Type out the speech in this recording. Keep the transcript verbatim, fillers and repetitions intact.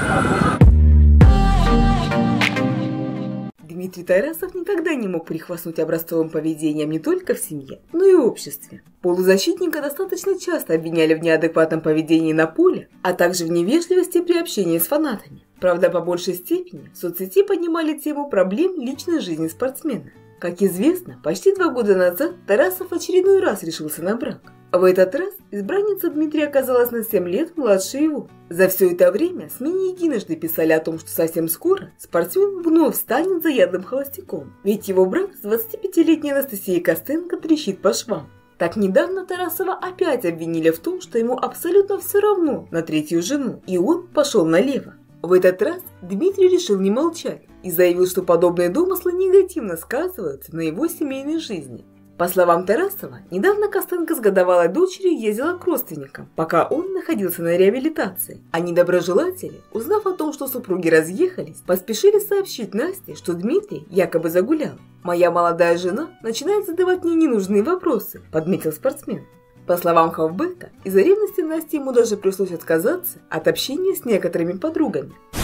Дмитрий Тарасов никогда не мог прихвастнуть образцовым поведением не только в семье, но и в обществе. Полузащитника достаточно часто обвиняли в неадекватном поведении на поле, а также в невежливости при общении с фанатами. Правда, по большей степени в соцсети поднимали тему проблем личной жизни спортсмена. Как известно, почти два года назад Тарасов в очередной раз решился на брак. В этот раз избранница Дмитрия оказалась на семь лет младше его. За все это время СМИ не единожды писали о том, что совсем скоро спортсмен вновь станет заядлым холостяком, ведь его брак с двадцатипятилетней Анастасией Костенко трещит по швам. Так недавно Тарасова опять обвинили в том, что ему абсолютно все равно на третью жену, и он пошел налево. В этот раз Дмитрий решил не молчать и заявил, что подобные домыслы негативно сказываются на его семейной жизни. По словам Тарасова, недавно Костенко с годовалой дочерью ездила к родственникам, пока он находился на реабилитации. А недоброжелатели, узнав о том, что супруги разъехались, поспешили сообщить Насте, что Дмитрий якобы загулял. «Моя молодая жена начинает задавать мне ненужные вопросы», – подметил спортсмен. По словам Хавбека, из-за ревности Насти ему даже пришлось отказаться от общения с некоторыми подругами.